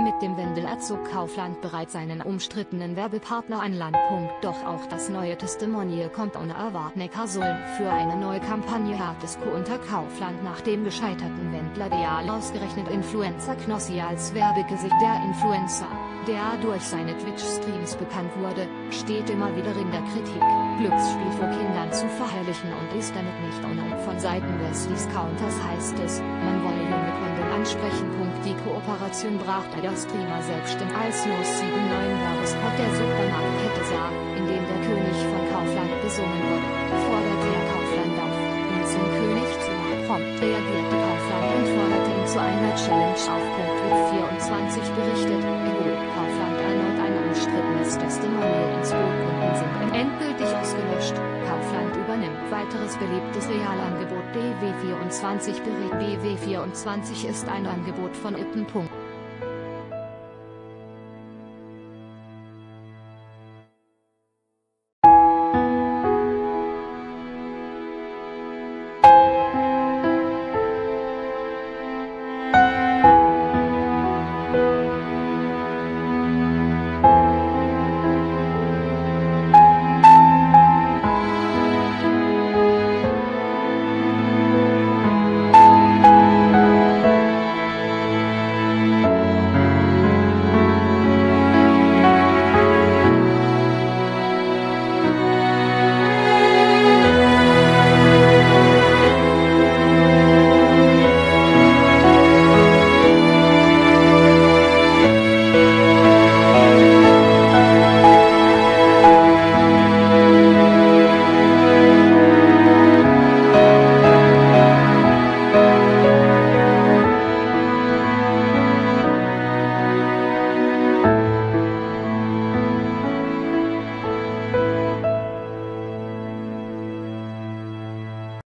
Mit dem Wendler zog Kaufland bereits einen umstrittenen Werbepartner an Land. Doch auch das neue Testimonial kommt unerwartet. Neckarsulm. Für eine neue Kampagne hat es unter Kaufland nach dem gescheiterten Wendler-Deal ausgerechnet Influencer Knossi als Werbegesicht. Der Influencer, der durch seine Twitch-Streams bekannt wurde, steht immer wieder in der Kritik, Glücksspiel vor Kindern zu verherrlichen und ist damit nicht ohne. Von Seiten des Discounters heißt es, man wolle junge Kunden ansprechen. Die Kooperation brachte der Streamer selbstständig als Los 7 neuen Werbespot der Supermarktkette sah, in dem der König von Kaufland besungen wurde, forderte er Kaufland auf, ihn zum König zu machen. Prompt reagierte Kaufland und forderte ihn zu einer Challenge auf. Web24 berichtet, Kaufland erneut ein umstrittenes Testimonial ins Boot. Kunden sind endgültig ausgelöscht. Kaufland übernimmt weiteres beliebtes Realangebot. BW24 berät. BW24 ist ein Angebot von Ippen.